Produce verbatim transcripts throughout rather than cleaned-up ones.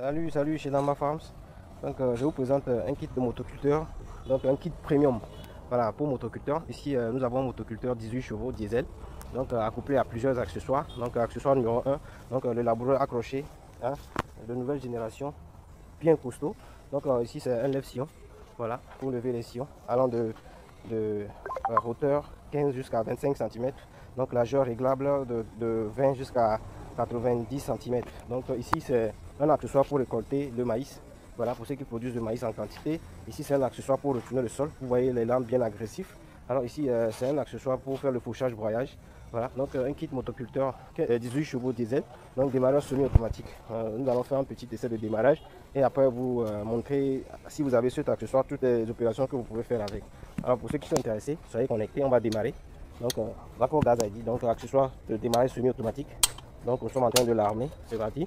Salut, salut chez Damba Farms. Donc euh, je vous présente euh, un kit de motoculteur, donc un kit premium. Voilà, pour motoculteur. Ici euh, nous avons un motoculteur dix-huit chevaux diesel, donc euh, accouplé à plusieurs accessoires. Donc euh, accessoire numéro un, donc euh, le laboureur accroché, hein, de nouvelle génération, bien costaud. Donc euh, ici c'est un lève-sillon, voilà, pour lever les sillons, allant de, de euh, hauteur quinze jusqu'à vingt-cinq centimètres. Donc largeur réglable de, de vingt jusqu'à quatre-vingt-dix centimètres. Donc euh, ici c'est un accessoire pour récolter le maïs. Voilà, pour ceux qui produisent du maïs en quantité. Ici c'est un accessoire pour retourner le sol. Vous voyez les lampes bien agressifs. Alors ici euh, c'est un accessoire pour faire le fauchage broyage. Voilà, donc euh, un kit motoculteur dix-huit chevaux diesel, donc démarrage semi-automatique. Euh, nous allons faire un petit essai de démarrage et après vous euh, montrer, si vous avez cet accessoire, toutes les opérations que vous pouvez faire avec. Alors pour ceux qui sont intéressés, soyez connectés, on va démarrer. Donc euh, l'accord gaz I D, donc accessoire de démarrage semi-automatique. Donc nous sommes en train de l'armer, c'est parti.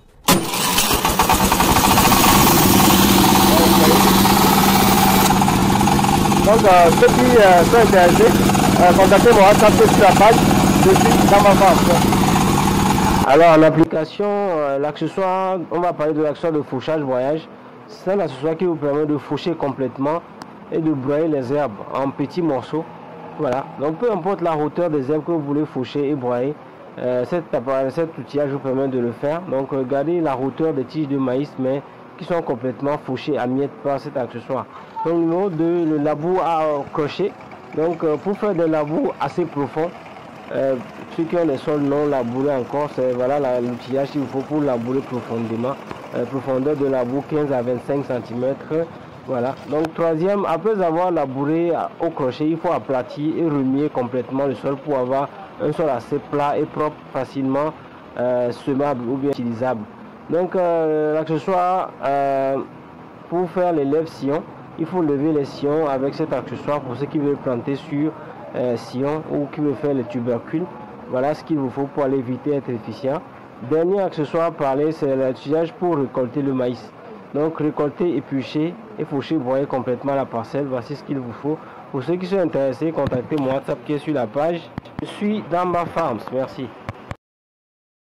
Donc euh, ceux qui euh, sont intéressés, euh, contactez mon WhatsApp sur la page, je suis dans ma farm. Alors en application, euh, l'accessoire, on va parler de l'accessoire de fauchage broyage. C'est un accessoire qui vous permet de faucher complètement et de broyer les herbes en petits morceaux. Voilà, donc peu importe la hauteur des herbes que vous voulez faucher et broyer, euh, cet, cet outillage vous permet de le faire. Donc regardez la hauteur des tiges de maïs, mais qui sont complètement fauchées à miettes par cet accessoire. Donc numéro deux, le labour à crochet. Donc euh, pour faire des labours assez profonds, euh, ceux qui ont des sols non labourés encore, c'est voilà l'outillage qu'il vous faut pour labourer profondément. Euh, profondeur de labour quinze à vingt-cinq centimètres. Voilà, donc troisième, après avoir labouré au crochet, il faut aplatir et remuer complètement le sol pour avoir un sol assez plat et propre, facilement euh, semable ou bien utilisable. Donc euh, l'accessoire euh, pour faire les lève-sillons, il faut lever les sillons avec cet accessoire pour ceux qui veulent planter sur euh, sillon ou qui veulent faire les tubercules. Voilà ce qu'il vous faut pour aller vite et être efficient. Dernier accessoire à parler, c'est l'outillage pour récolter le maïs. Donc récolter, éplucher et faucher, broyer complètement la parcelle. Voici ce qu'il vous faut. Pour ceux qui sont intéressés, contactez mon WhatsApp qui est sur la page. Je suis Damba Farms. Merci.